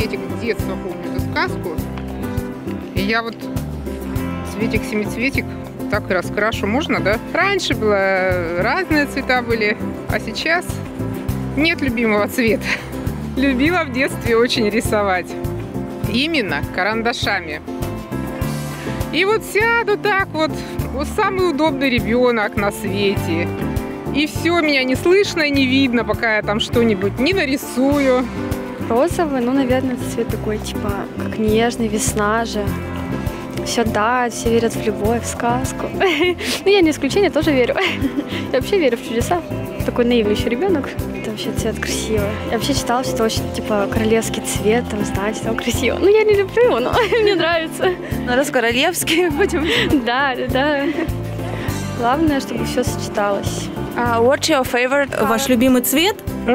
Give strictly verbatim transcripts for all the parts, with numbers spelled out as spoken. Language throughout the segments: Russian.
семицветик, с детства помню эту сказку. И я вот цветик-семицветик так и раскрашу. Можно, да? Раньше было разные цвета были, а сейчас нет любимого цвета. Любила в детстве очень рисовать. Именно карандашами. И вот сяду так вот, вот самый удобный ребенок на свете. И все, меня не слышно и не видно, пока я там что-нибудь не нарисую. Розовый, ну, наверное, это цвет такой, типа, как нежный, весна же. Все, да, все верят в любовь, в сказку. Ну, я не исключение, тоже верю. Я вообще верю в чудеса. Такой наивный еще ребенок. Это вообще цвет красивый. Я вообще читала, что это очень, типа, королевский цвет, там, знаете, там красиво. Ну, я не люблю его, но мне нравится. Ну, раз королевский будем. Да, да, да. Главное, чтобы все сочеталось. Uh, what's your favorite color? Ваш любимый цвет?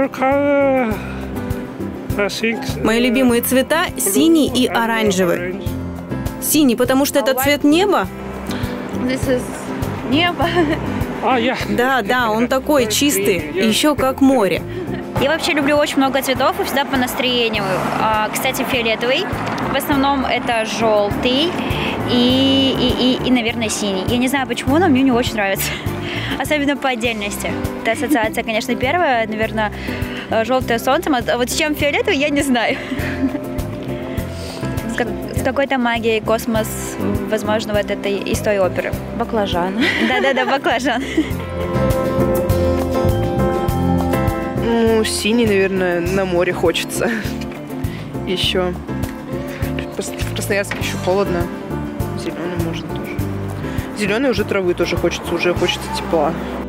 Мои любимые цвета синий и оранжевый. Синий, потому что это цвет неба? This is небо. Да, да, он такой чистый, еще как море. Я вообще люблю очень много цветов и всегда по настроению. А, кстати, фиолетовый. В основном это желтый и, и, и, и, наверное, синий. Я не знаю почему, но мне не очень нравится. Особенно по отдельности. Это ассоциация, конечно, первая, наверное, желтое солнцем. А вот с чем фиолетовый, я не знаю. С, как, с какой-то магией космос, возможно, вот этой из той оперы. Баклажан. Да-да-да, баклажан. Ну, синий, наверное, на море хочется. Еще. В Красноярске еще холодно. Зеленый можно тоже. Зеленый уже травы тоже хочется, уже хочется тепла.